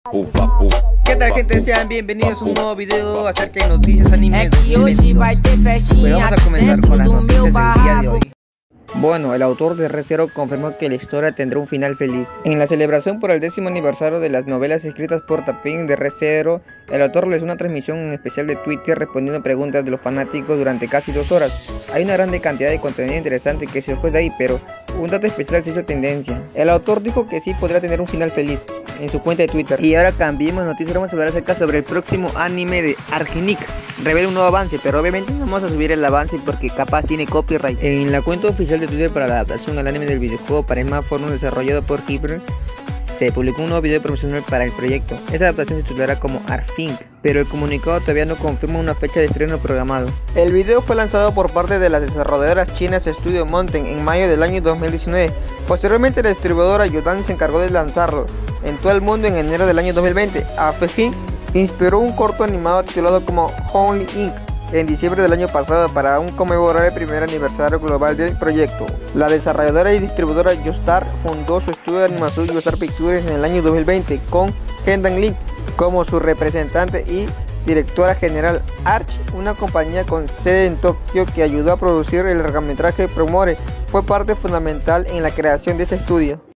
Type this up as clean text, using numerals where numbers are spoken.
¿Qué tal, gente? Sean bienvenidos a un nuevo video acerca de noticias anime 2022. Pues vamos a comenzar con las noticias del día de hoy. Bueno, el autor de Re:Zero confirmó que la historia tendrá un final feliz. En la celebración por el 10º aniversario de las novelas escritas por Tapping de Re:Zero, el autor realizó una transmisión en especial de Twitter respondiendo preguntas de los fanáticos durante casi 2 horas. Hay una grande cantidad de contenido interesante que se os fue de ahí, pero un dato especial se hizo tendencia. El autor dijo que sí podría tener un final feliz en su cuenta de Twitter. Y ahora cambiemos noticias, vamos a hablar acerca sobre el próximo anime de Argenic. Revela un nuevo avance, pero obviamente no vamos a subir el avance porque capaz tiene copyright. En la cuenta oficial de Twitter para la adaptación al anime del videojuego para smartphone desarrollado por Hyper, se publicó un nuevo video promocional para el proyecto. Esta adaptación se titulará como Argenic, pero el comunicado todavía no confirma una fecha de estreno programado. El video fue lanzado por parte de las desarrolladoras chinas Studio Mountain en mayo del año 2019. Posteriormente la distribuidora Yodan se encargó de lanzarlo en todo el mundo en enero del año 2020. Argenic inspiró un corto animado titulado como Only Inc. en diciembre del año pasado para conmemorar el primer aniversario global del proyecto. La desarrolladora y distribuidora Yoostar fundó su estudio de animación Yoostar Pictures en el año 2020 con Hendan Link como su representante y directora general. Arch, una compañía con sede en Tokio que ayudó a producir el largometraje Promore, fue parte fundamental en la creación de este estudio.